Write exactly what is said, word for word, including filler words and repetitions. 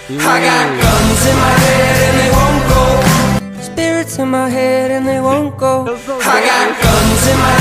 I got guns in my head and they won't go. Spirits in my head and they won't go. I got guns in my